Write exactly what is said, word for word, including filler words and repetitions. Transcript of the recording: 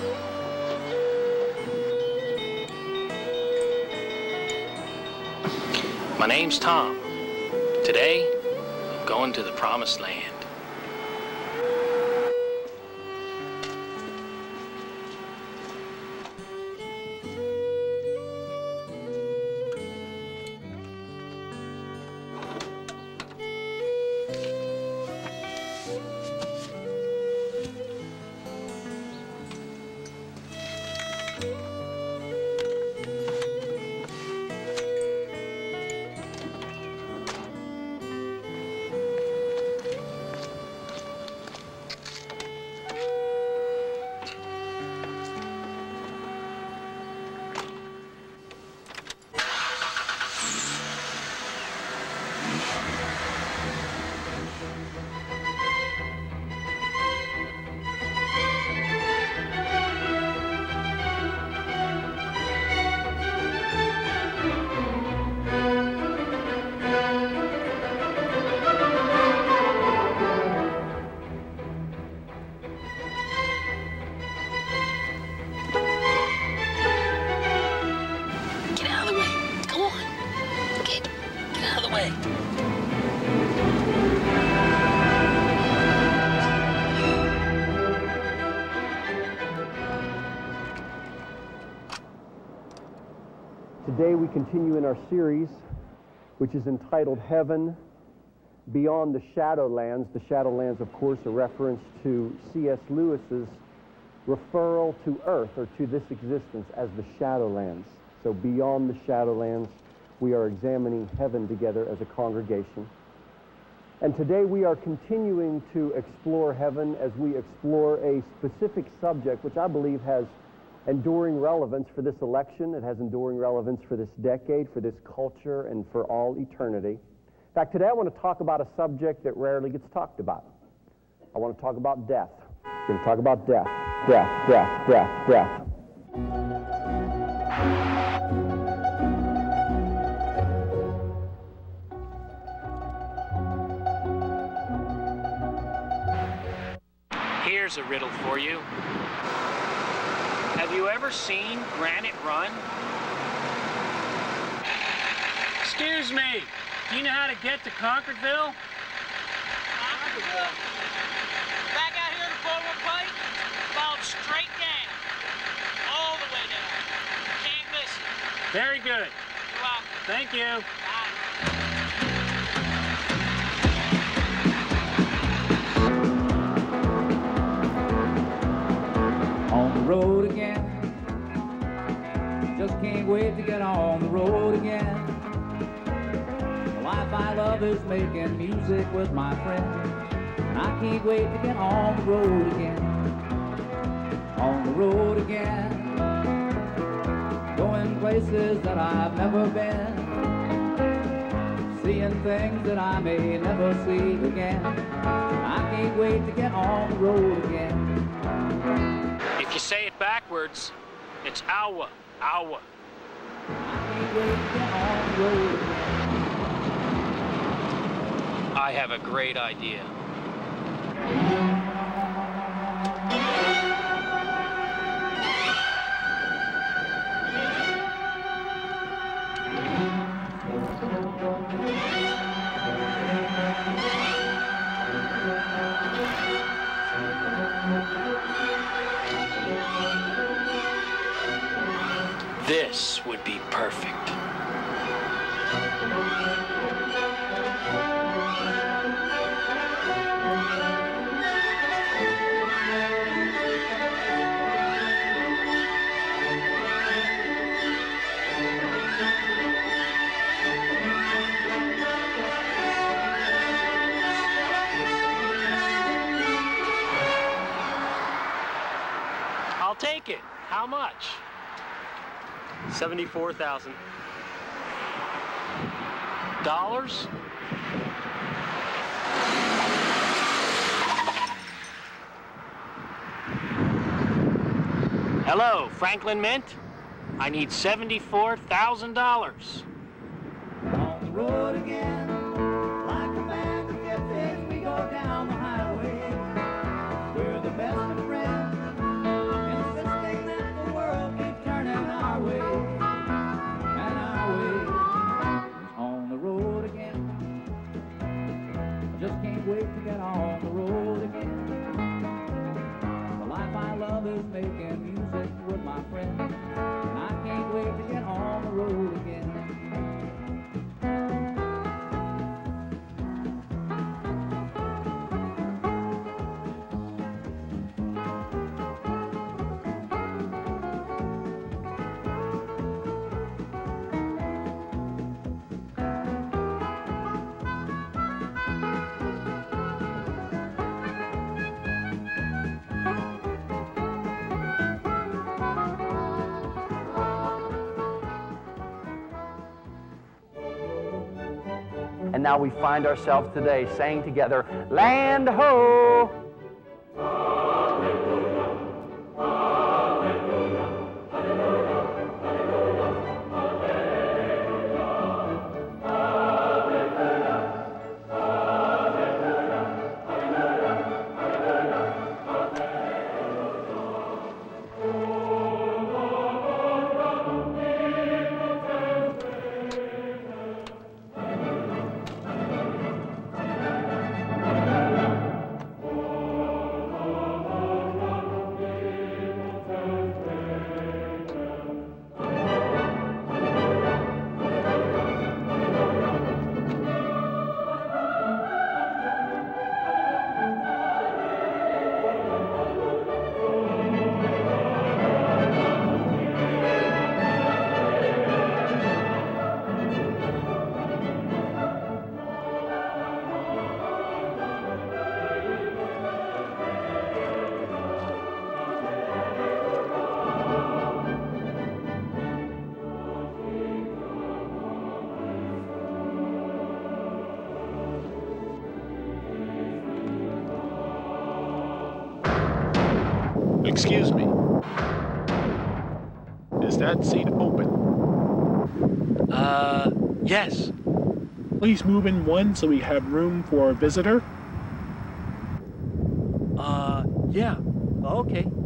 My name's Tom. Today, I'm going to the Promised Land. Today we continue in our series, which is entitled Heaven Beyond the Shadowlands. The Shadowlands, of course, a reference to C S Lewis's referral to Earth, or to this existence, as the Shadowlands. So beyond the Shadowlands, we are examining heaven together as a congregation. And today we are continuing to explore heaven as we explore a specific subject which I believe has enduring relevance for this election. It has enduring relevance for this decade, for this culture, and for all eternity. In fact, today I want to talk about a subject that rarely gets talked about. I want to talk about death. We're going to talk about death, death, death, death, death. Here's a riddle for you. Have you ever seen Granite Run? Excuse me, do you know how to get to Concordville? Concordville? Back out here in the Forward Pike, followed straight down, all the way down. Can't miss it. Very good. You're welcome. Thank you. On the road again, just can't wait to get on the road again. The life I love is making music with my friends, and I can't wait to get on the road again. On the road again, going places that I've never been, seeing things that I may never see again. I can't wait to get on the road again. If you say it backwards, it's Awa, Awa. I have a great idea. This would be perfect. I'll take it. How much? seventy-four thousand dollars? Hello, Franklin Mint. I need seventy-four thousand dollars. On the road again, like a band of gypsies, we go down the highway. We're the best of friends, and since love is making music with my friends, and I can't wait to get on the road again. And now we find ourselves today saying together, Land Ho! Excuse me. Is that seat open? Uh, yes. Please move in one so we have room for a visitor. Uh, yeah. Okay.